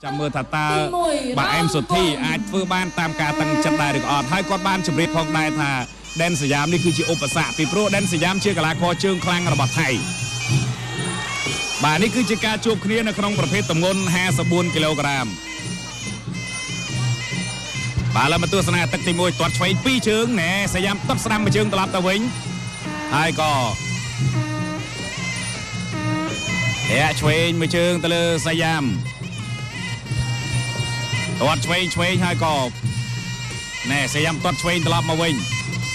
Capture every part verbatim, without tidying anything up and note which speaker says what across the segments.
Speaker 1: ចាំមើលថាតើបាទអែមសុធីអាចធ្វើបានតាមការតាំងចិត្តដែរឬក៏អត់ហើយគាត់បានជម្រាបផងដែរថាដែនសយ៉ាមនេះគឺជាឧបសគ្គពីព្រោះដែនសយ៉ាមជាកីឡាករជើងខ្លាំងរបស់ថៃបាទនេះគឺជាការជួបគ្នានៅក្នុងប្រភេទទម្ងន់ห้าสิบสี่គីឡូក្រាមបាទឡើយមកទស្សនាទឹកទីមួយទាត់ឆ្វេងពីរជើងណែសយ៉ាមទាត់ស្ដាំមួយជើងត្រឡប់ទៅវិញហើយក៏ធាក់ឆ្វេងមួយជើងទៅលើសយ៉ាមទាត់ឆ្វេងឆ្វេងហើយក៏ណែសយ៉ាមទាត់ឆ្វេងត្រឡប់មកវិញ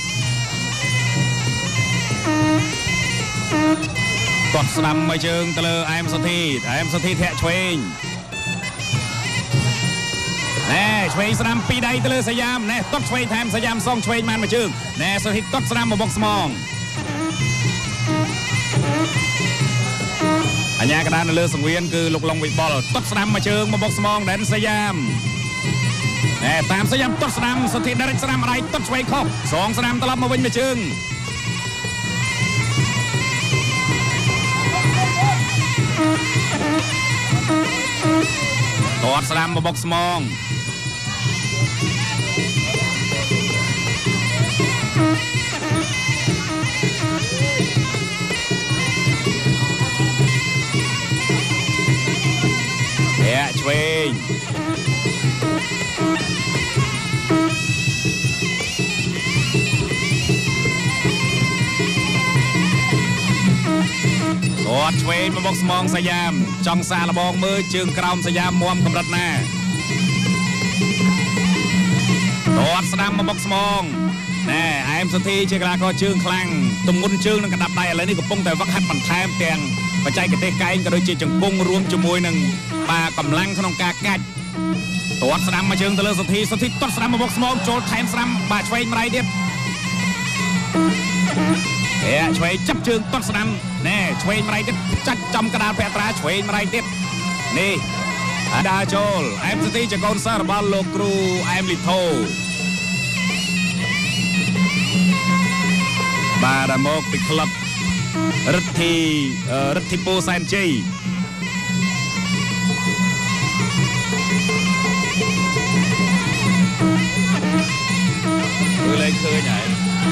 Speaker 1: ទាត់ស្ដាំមួយជើងទៅលើអែមសុធីអែមសុធីធាក់ឆ្វេងណែឆ្វេងស្ដាំពីរដៃទៅលើសយ៉ាមណែទាត់ឆ្វេងថែមសយ៉ាមសងឆ្វេងបានមួយជើងណែសុធីទាត់ស្ដាំមកបុកស្មងអញ្ញាកដាននៅលើសង្វៀនគឺលោកឡុងវិបុលទាត់ស្ដាំមួយជើងមកបុកស្មងដែនសយ៉ាមណែតាមសយ៉ាមទាត់ស្ដាំសុធីដរិចស្ដាំដៃទាត់ឆ្វេងខុសសងស្ដាំត្រឡប់មកវិញមួយជើងទាត់ស្ដាំមកបុកស្មងធាក់ឆ្វេងទាត់ឆ្វេងមកបុកស្មងសយ៉ាមចង់សាឡបងមើលជើងក្រោមសយ៉ាមមាំកម្រិតណាទាត់ស្ដាំមកបុកស្មងណែអែមសុធីជាកីឡាករជើងខ្លាំងទម្ងន់ជើងនិងកណ្ដាប់ដៃឥឡូវនេះកំពុងតែវឹកហាត់បន្ថែមទាំងបច្ចេកទេសកែងក៏ដូចជាជង្គង់រួមជាមួយនឹងបាកម្លាំងក្នុងការកាច់ទាត់ស្ដាំមកជើងទៅលើសុធីសុធីទាត់ស្ដាំមកបុកស្មងចូលថែមស្ដាំបាទឆ្វេងម្ដាយទៀតហេឆ្វេងចាប់ជើងទាត់ស្ដាំណែឆ្វេងម្ដាយទៀតចាច់ចំកដាលភក្ត្រាឆ្វេងម្ដាយទៀតនេះដើរចូលអែមសុធីជាកូនសិស្សរបស់លោកគ្រូអែមលីថូបាទមកពីក្លឹបរិទ្ធីរិទ្ធីពូសែនជ័យមើលលេងឃើញហើយ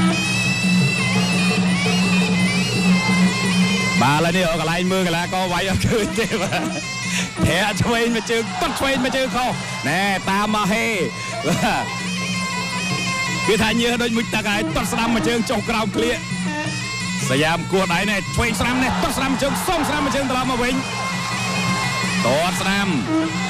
Speaker 1: បាទឥឡូវនេះកន្លែងមើលកីឡាករវាយអត់ឃើញទេបាទធាក់ឆ្វេងមួយជើងទាត់ឆ្វេងមួយជើងខុសណែតាមមកហេគេថាញើសដូចមួយទឹកហើយទាត់ស្ដាំមួយជើងចុះក្រោមក្លៀកសយ៉ាមគួរដៃណែឆ្វេងស្ដាំណែទាត់ស្ដាំមួយជើងសុំស្ដាំមួយជើងត្រឡប់មកវិញទាត់ស្ដាំ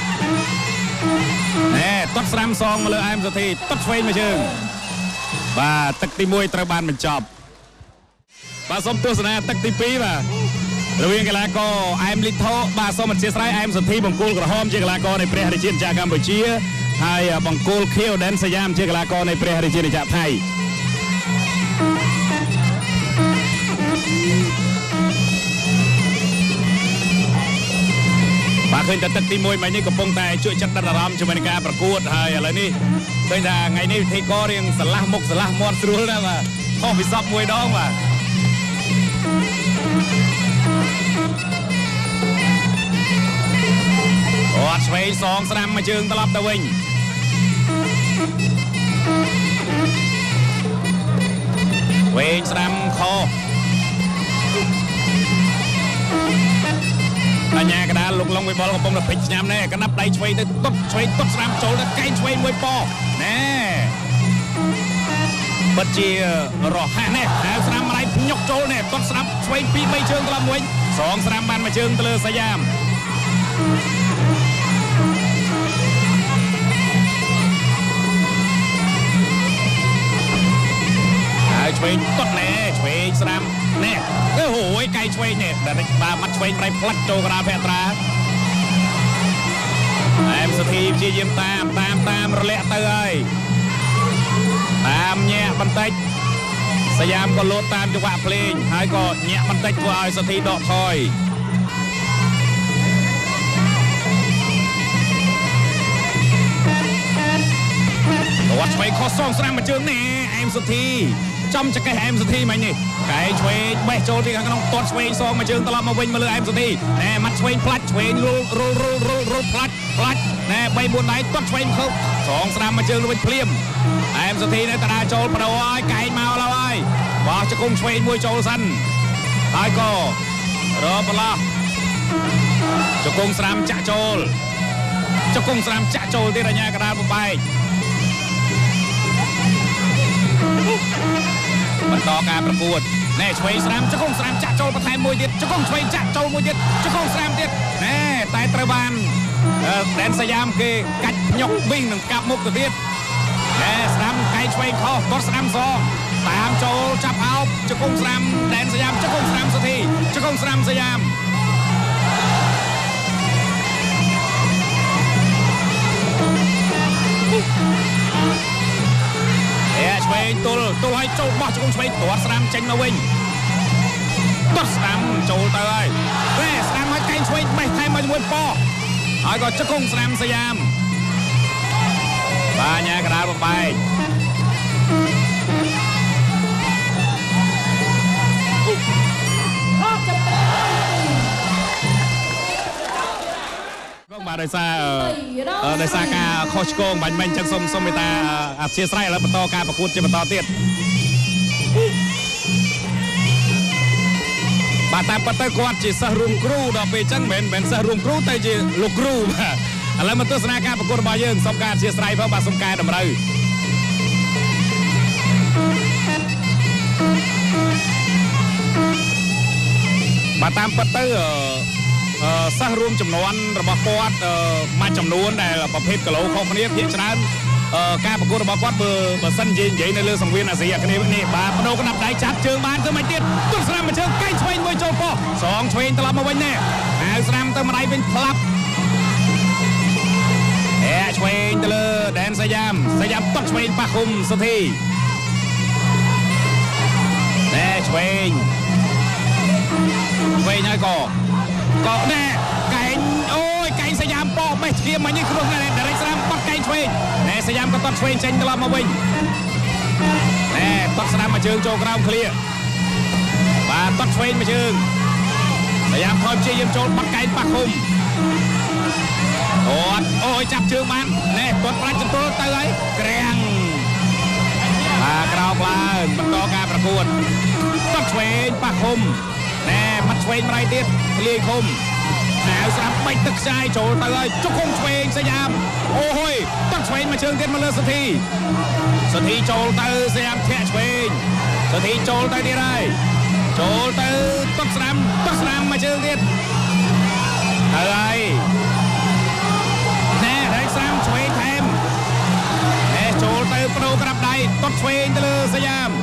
Speaker 1: ណែទាត់ស្ដាំសងមកលើអែមសុធីទាត់ឆ្វេងមួយជើងបាទទឹកទីមួយត្រូវបានបញ្ចប់បាទសូមទស្សនាទឹកទីពីរបាទរវាងកីឡាករអែមលីថូបាទសូមអធិស្ឋានអែមសុធីបង្គោលក្រហមជាកីឡាករនៃព្រះរាជាណាចក្រកម្ពុជាហើយបង្គោលខៀវដែនសយ៉ាមជាកីឡាករនៃព្រះរាជាណាចក្រថៃបាទឃើញតែទឹកទីមួយមិញនេះកំពុងតែជួយចិត្តដិតអារម្មណ៍ជាមួយនឹងការប្រកួតហើយឥឡូវនេះឃើញថាថ្ងៃនេះវិធីកររៀងស្រឡះមុខស្រឡះមាត់ស្រួលណាស់បាទខុសពីសពមួយដងបាទអត់ឆ្វេងសងស្ដាំមួយជើងត្រឡប់ទៅវិញវែងស្ដាំខុសអញ្ញាកដាលលោកឡុងវិបុលកំពុងតែពេញឆ្នាំណែកណាប់ដៃឆ្វេងទៅទុបឆ្វេងទុបស្ដាំចូលទៅកែងឆ្វេងមួយប៉ណែពិតជារហ័សណែហើយស្ដាំម្ដាយញុកចូលណែទុបស្ដាំឆ្វេងពីរបីជើងត្រឡប់វិញសងស្ដាំបានមួយជើងទៅលើសយ៉ាមហើយឆ្វេងទុតណែឆ្វេងស្ដាំណែអើអូយកៃឆ្វេងណែតែបាទមាត់ឆ្វេងប្រៃផ្លាច់ចូលកណ្ដាលភក្ត្រាអែមសុធីព្យាយាមតាមតាមតាមរលាក់ទៅហើយតាមញាក់បន្តិចសយ៉ាមក៏លោតតាមចង្វាក់ភ្លេងហើយក៏ញាក់បន្តិចធ្វើឲ្យសុធីដកថយវត្តឆ្វេងខុសសងស្ដាំមួយជើងណែអែមសុធីចំចកេះអែមសុធីមិញនេះកែឆ្វេងបេះចូលទីខាងក្នុងទាត់ឆ្វេងសងមួយជើងត្រឡប់មកវិញមកលើអែមសុធីណែមាត់ឆ្វេងផ្លាច់ឆ្វេងរុលរុលរុលរុលរុលផ្លាច់ផ្លាច់ណែបីបួនដៃទាត់ឆ្វេងខុសសងស្ដាំមកជើងទៅវិញភ្លាមអែមសធីនៅតារាចូលបដោហើយកែងមកแล้วហើយបោះជង្គង់ឆ្វេងមួយចូលសិនហើយក៏រកបន្លោះជង្គង់ស្ដាំចាក់ចូលជង្គង់ស្ដាំចាក់ចូលទៀតអញ្ញាកដាលបំបែកបន្តការប្រកួតណែឆ្វេងស្រាមជង្គង់ស្រាមចាក់ចូលបន្ថែមមួយទៀតជង្គង់ឆ្វេងចាក់ចូលមួយទៀតជង្គង់ស្រាមទៀតណែតែត្រូវបានដែនសយ៉ាមគេកាច់ញុកវិញនឹងកាប់មុខទៅទៀតណែស្រាមកែឆ្វេងខុសគាត់ស្រាមសងតាមចូលចាប់អោបជង្គង់ស្រាមដែនសយ៉ាមជង្គង់ស្រាមសុធីជង្គង់ស្រាមសយ៉ាមឆ្វេងទល់ទល់ឲ្យចូលបោះជង្គង់ឆ្វេងទាត់ស្រាមចេញមកវិញទាត់ស្រាមចូលទៅហើយតែស្រាមឲ្យកែងឆ្វេងបេះថែមមកជាមួយប៉ហើយក៏ជង្គង់ស្រាមសយ៉ាមបាញាកដាលបំបែកបាទដោយសារដោយសារការខុសឆ្គងបាញ់មិញចឹងសូមសូមមេត្តាអធិស្ឋានឥឡូវបន្តការប្រកួតជាបន្តទៀតបាទតាមពិតទៅគាត់ជាសិស្សរួមគ្រូដល់ពេលចឹងមិនមែនសិស្សរួមគ្រូតែជាលោកគ្រូបាទឥឡូវមកទស្សនាការប្រកួតរបស់យើងសូមការអធិស្ឋានផងបាទសូមកែតម្រូវបាទតាមពិតទៅសិស្សរួមចំនួនរបស់គាត់មួយចំនួនដែលប្រភេទគីឡូខុសគ្នាភាគច្រើនការប្រកួតរបស់គាត់បើបើសិនជានិយាយនៅលើសង្វៀនអាស៊ីអាគ្នេយ៍នេះបាទបដូរកណ្ដាប់ដៃចាប់ជើងបានគឺមិនទៀតទស្សនាមួយជើងកែងឆ្វេងមួយចូលប៉ោះសងឆ្វេងត្រឡប់មកវិញនេះអាវស្រាំទៅម្ដាយវិញផ្លាប់អែឆ្វេងទៅលើដែនសយ៉ាមសយ៉ាមតត់ឆ្វេងប៉ះគុំសុធីណែឆ្វេងឆ្វេងហើយក៏ក៏ណែកែងអូយកែងសយ៉ាមប៉ោបេះឈាមមកនេះគ្រោះណែដារិចស្រាមបាត់កែងឆ្វេងណែសយ៉ាមក៏តត់ឆ្វេងចេញត្រឡប់មកវិញណែតត់ស្ដាំមកជើងចូលក្រោមឃ្លៀបាទតត់ឆ្វេងមកជើងសយ៉ាមថយព្យាយាមចូលបាត់កែងប៉ះគុំអត់អូយចាប់ជើងបានណែគាត់ប្រាច់ចន្ទុលទៅហើយក្រាំងបាទក្រោមឡើងបន្តការប្រកួតតត់ឆ្វេងប៉ះគុំណែមាត់ឆ្វេងម្ដាយទៀតលាយឃុំអាវស្រាប់បិចទឹកខ្ចាយចូលទៅហើយជង្គង់ឆ្វេងសយ៉ាមអូហុយតត់ឆ្វេងមកជើងទៀតមកលើសុធីសុធីចូលទៅសយ៉ាមធាក់ឆ្វេងសុធីចូលទៅទៀតហើយចូលទៅតត់ស្រាំតត់ស្រាំមកជើងទៀតទៅហើយណែដៃស្រាំឆ្វេងថែមណែចូលទៅបដូរក្រាបដៃតត់ឆ្វេងទៅលើសយ៉ាម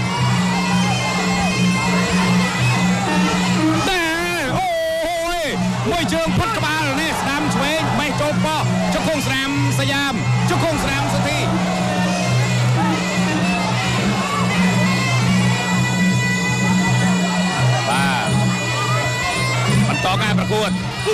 Speaker 1: មួយជើងផុតក្បាលនេះស្ដាំឆ្វេងបេះចូលប៉ោះជង្គង់ស្រាមសយ៉ាមជង្គង់ស្រាមសុធីបាទបន្តការប្រកួត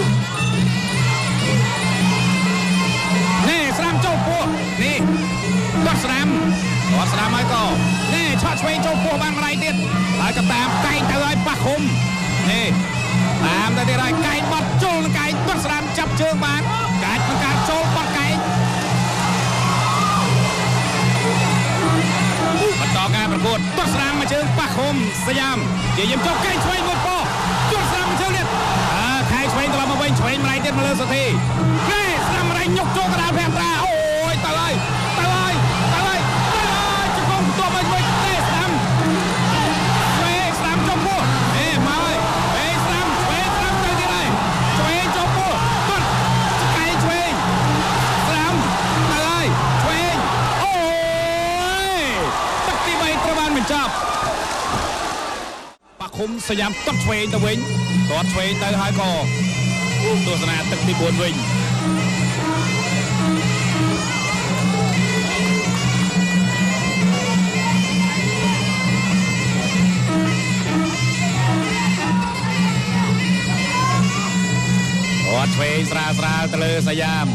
Speaker 1: នេះស្រាមចូលពោះនេះគាត់ស្រាមគាត់ស្រាមហើយក៏នេះឆក់ឆ្វេងចូលពោះបានម្ដាយទៀតហើយក៏តាមកែងទៅឲ្យប៉ះឃុំនេះតាមទៅទៀតហើយកែងបាត់ចូលនឹងកែងបាត់ស្រាមចាប់ជើងបានកាច់នឹងការចូលបាត់កែងបន្តការប្រកួតបាត់ស្រាមមកជើងប៉ះឃុំសយ៉ាមជាយាមចុះកែងឆ្វេងមួយប៉ោះជួនស្រាមមកជើងទៀតអើខែឆ្វេងត្រឡប់មកវិញឆ្វេងម្ដាយទៀតមកលើសុធីកែស្រាមម្ដាយញុកចូលកណ្ដាលប្រាំត្រាអូយទៅហើយទៅហើយទៅហើយទៅហើយជង្គង់ទប់មកវិញទេស្រាមឆ្វេងស្រាមចុះពោះអេមកហើយចាប់ប៉ះឃុំសយ៉ាមតត់ឆ្វេងទៅវិញតត់ឆ្វេងទៅហើយក៏ទស្សនាទឹកទីបួនវិញតត់ឆ្វេងស្រាលស្រាលទៅលើសយ៉ាម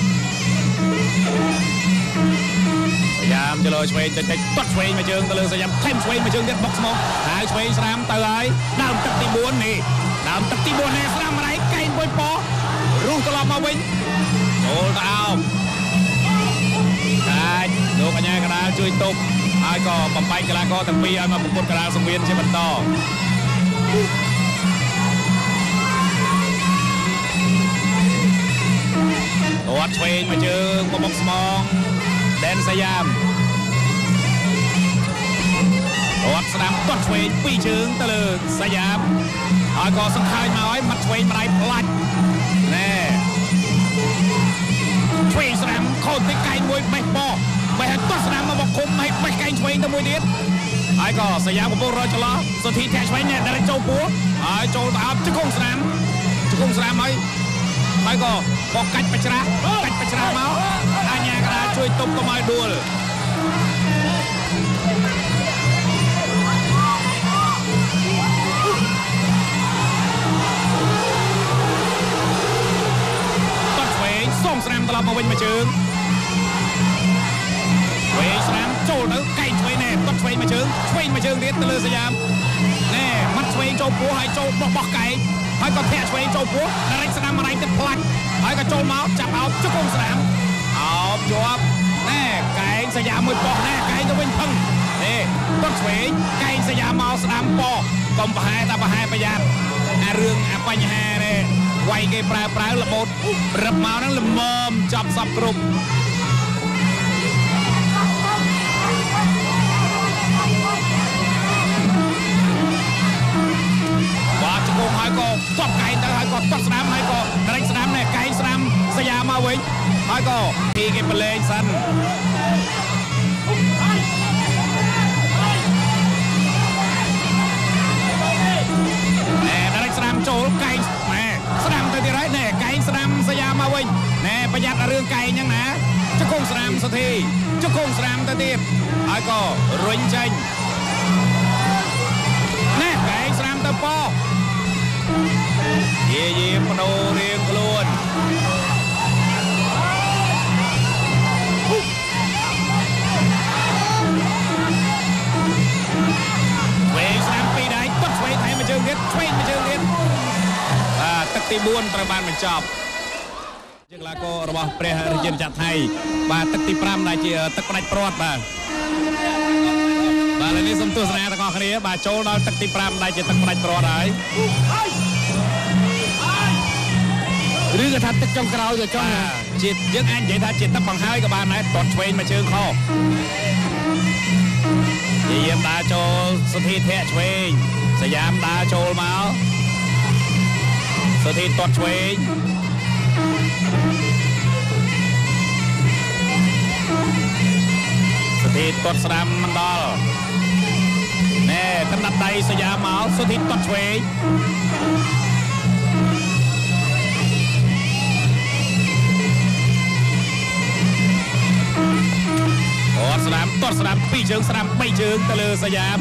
Speaker 1: យ៉ាមចលោឆ្វេងតិចតិចតត់ឆ្វេងមកជើងទៅលើសយ៉ាមថែមឆ្វេងមកជើងទៀតបុកស្មោះហើយឆ្វេងស្រាមទៅហើយដើមទឹកទីបួននេះដើមទឹកទីបួននេះស្រាមម្ដាយកែងបុយប៉ោះរុះត្រឡប់មកវិញช่วยตุบហើយក៏បំបែកកីឡាករទាំងពីរឲ្យមកប្រកួតកីឡាសង្វៀនជាបន្តអត់ឆ្វេងមកជើងមកមុខស្មងដែនសយ៉ាមអត់ស្ដាំទាត់ឆ្វេងពីរជើងទៅលើសយ៉ាមហើយក៏សង្ខេបមកឲ្យមាត់ឆ្វេងម្ដាយផ្លាច់ណែឆ្វេងស្ដាំខូចទៅកែងមួយបេះបោះបេះទាត់ស្ដាំមកមកគុំឲ្យបេះកែងឆ្វេងទៅមួយទៀតហើយក៏សយ៉ាមកំពុងរកចន្លោះសុធីធាក់ឆ្វេងនេះដែលចូលពោះហើយចូលទៅអត់ជង្គង់ស្ដាំជង្គង់ស្ដាំហើយហើយក៏បោះកាច់បច្ច្រាស់កាច់បច្ច្រាស់មកអញ្ញាកដាជួយទប់កុំឲ្យដួលส่งสนามตลอดมาวิ่งมาเชิงเวสนามโจลแล้วไก่ช่วยแน่ก็ช่วยมาเชิงช่วยมาเชิงเรียนตะลือสยามแน่มัดช่วยโจปัวให้โจบอกบอกไก่ให้ก็แท้ช่วยโจปัวแล้วสนามอะไรติดพลังให้ก็โจเมาส์จับเอาจุกงสนามเอาจวบแน่ไก่สยามมือปอกแน่ไก่จะวิ่งพึ่งนี่ก็ช่วยไก่สยามเมาสนามปอกกลมปะหายตาปะหายประหยัดเรื่องปัญหาเนี่ยไวเกยปลายปลายระบบระบมานั่งละเมิมจับสับกรุบว่าจะโกงหายก็ตบไก่แต่หายก็ตบสนามหายก็ในสนามเนี่ยไก่สนามสยามมาวิ่งหายก็ทีเก็บไปเลยสันแน่ในสนามโจลไก่สนามตัวที่ไรแน่ไก่สนามสยามมาวิ่งแน่ประหยัดเรื่องไก่ยังนะจะคงสนามสักทีจะคงสนามตัวที่ไอ้ก็รุ่งใจแน่ไก่สนามตัวปอเยี่ยมมโนเรียงกล้วนเวสนามปีใดก็ช่วยไทยมาเชิงเด็ดช่วยมาเชิงเด็ดตึกตีบุญประมาณมันจบยังลาโกระบบเปรี้ยเย็นจัดไทยบาตึกตีปรามได้จีตึกปนัดปลอดบาบาเลยนี่สมตัวสนามตะกอคดีบาโจเราตึกตีปรามได้จีตึกปนัดปลอดได้หรือกระทัดตึกจงกราวอยู่จ้องจียังอันใหญ่ท่าจีตึกบังไห้กับบานไหนตอดเชวนมาเชิงคอเยี่ยมตาโจสุธีเทะเชวนสยามตาโจมาสุธีตอดเชวนสุธีตอดสนามมันดอลแน่ถนัดใดสยามเอาสุธีตอดเชวนตอดสนามตอดสนามปีเชิงสนามไม่เชิงตะลือสยาม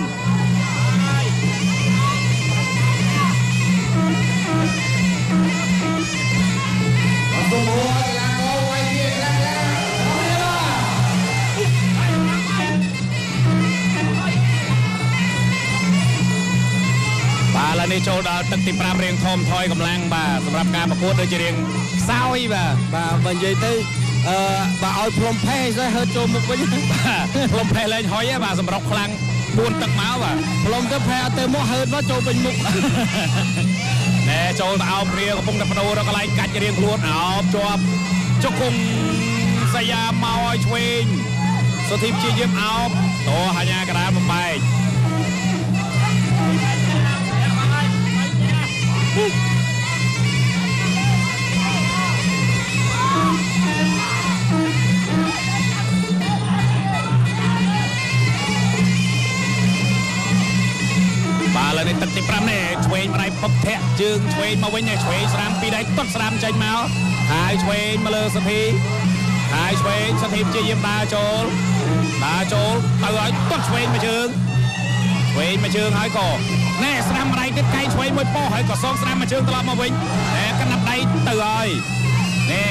Speaker 1: บาลานิโจดาตึกติปรามเรียงทอมทอยกำลังบาสำหรับการประกวดโดยจะเรียงเศร้าอีบ่าบาบรรยายตื้อบาเอาพรมแพ้ใช่เฮอโจมุกไปยังพรมแพ้เลยหอยบาสำหรับคลังบุญตักม้าบ่าพรมจะแพ้เติมมอเฮิร์ดว่าโจเป็นมุกแน่โจเอาเรียงกับพงดับโนเราก็ไล่กัดจะเรียงคลวดเอาจวบเจ้าคงสยามมาอ้อยชวิงสุธิมจีเยี่ยมเอาโตหายากระดานไปบาลในตัดติปรามเน่ชวยมาไรพบแทะจึงชวยมาไว้เนี่ยชวยสนามปีใดต้นสนามใจเมาหายชวยมาเลยสักทีหายชวยสักทีจะยิ้มตาโจลตาโจลเตือนต้นชวยมาเชิงชวยมาเชิงหายก่อแน่สนามอะไรติดไกลชวยมวยป้อหายก่อซองสนามมาเชิงตลอดมาวิ่งแน่กันนับใดเตือนนี่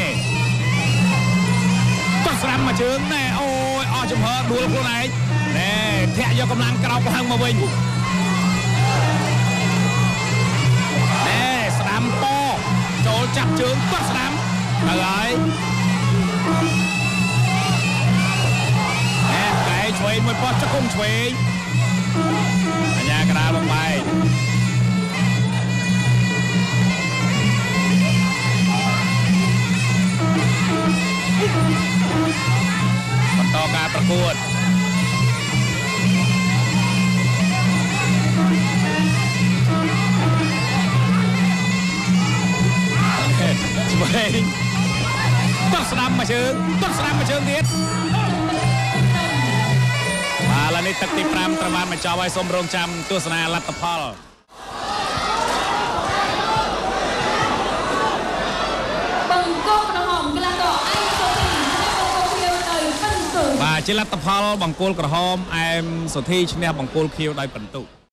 Speaker 1: ต้นสนามมาเชิงแน่โอ้ยอ้อจุ่มเหอดูแล้วพวกไหนแน่แทะยกกำลังกระเอาพลังมาวิ่งสนามปอโจจับเชิงต้นสนามอะไรแอบไก่ชគុំឆ្វេងអញ្ញាកដាលបំបែកបន្តការប្រកួតឆ្វេងតោះស្ដាំមកជើងតោះស្ដាំមកជើងទៀតបាទឥឡូវនេះទឹកទី5ត្រូវបានបញ្ចប់ហើយសូមរងចាំទស្សនាលទ្ធផល
Speaker 2: បង្គោលក្រហមកីឡាករអែមសុធីឈ្នះបង្គោលខៀវដោយពិន្ទុ
Speaker 1: បាទជាលទ្ធផលបង្គោលក្រហមអែមសុធីឈ្នះបង្គោលខៀវដោយពិន្ទុ